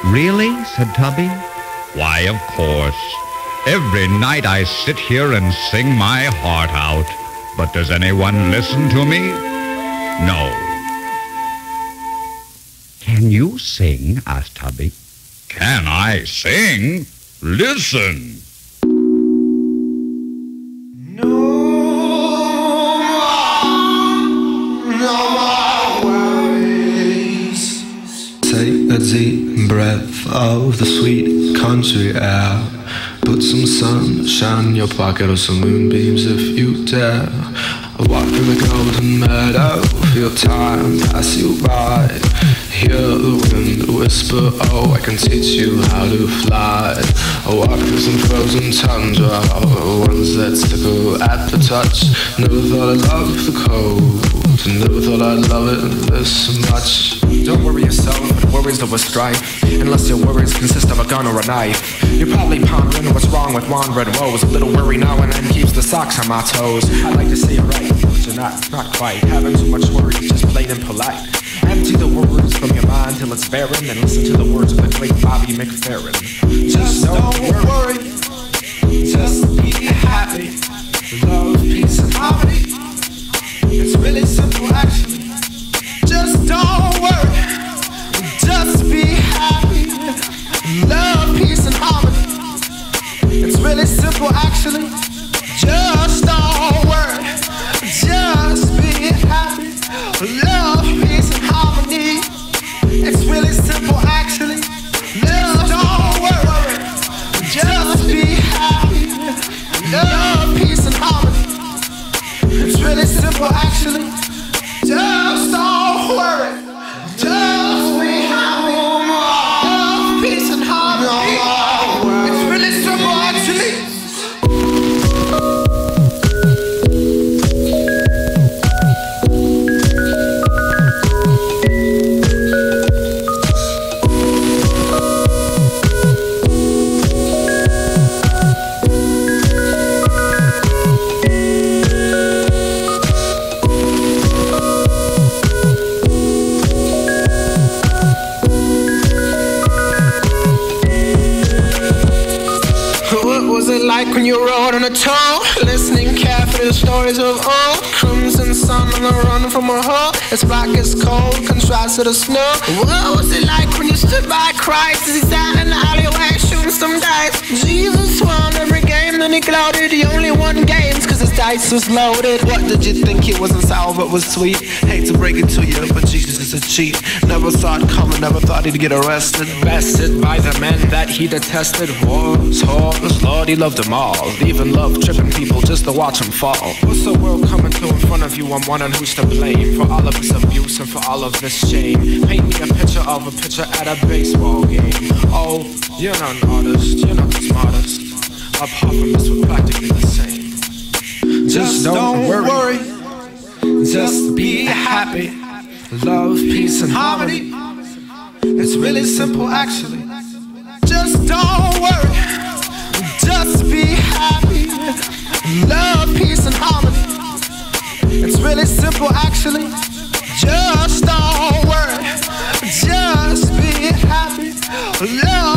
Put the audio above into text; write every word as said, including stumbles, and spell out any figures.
Really? Said Tubby. Why, of course. Every night I sit here and sing my heart out. But does anyone listen to me? No. Can you sing? Asked Tubby. Can I sing? Listen. No more, no more worries. Take a deep breath of the sweet country air. Put some sunshine in your pocket or some moonbeams if you dare. Walk through the golden meadow, feel time pass you by. Hear the wind whisper, oh, I can teach you how to fly. Walk through some frozen tundra, ones that tickle at the touch. Never thought I'd love the cold, never thought I'd love it this much. Don't worry yourself with worries that will strife, unless your worries consist of a gun or a knife. You're probably pondering what's wrong with wandering woes. A little worry now and then keeps the socks on my toes. I like to say it right, but you're not, not quite. Having too much worry, just plain impolite. Empty the worries from your mind till it's barren, and listen to the words of the great Bobby McFerrin. Just don't worry, just be happy. Love, peace, and harmony. It's really simple, actually. Just don't worry, just be happy. Love, peace, and harmony. It's really simple, actually. Just don't worry, just be happy. Love, peace, and harmony. It's really simple, actually. Just don't worry, just be happy. Love, peace, and harmony. It's really simple, actually. Just don't worry, just be happy. Love, peace, and harmony. It's really simple, actually. Like when you rode on a tow, listening carefully to the stories of old. Crimson sun on the run from a hole, it's black as cold, contrast to the snow. What was it like when you stood by Christ as he sat in the alleyway shooting some dice? Jesus won every game, then he gloated. He only won games cause his dice was loaded. What did you think? It wasn't sour but was sweet. Hate to break it to you, but Jesus is a cheat. Never saw it coming, never thought he'd get arrested. Bested by the men that he detested. Wars, whores, Lord, he loved them all. Even love tripping people just to watch them fall. What's the world coming to in front of you? I'm wondering who's to blame for all of this abuse and for all of this shame. Paint me a picture of a pitcher at a baseball game. Oh, you're not an artist, you're not the smartest. Apart from this, we're practically the same. Just, just don't, don't worry. worry, just be happy. Love, peace, and harmony. It's really simple, actually. Just don't worry, just be happy. Love, peace, and harmony. It's really simple, actually. Just don't worry, just be happy. Love,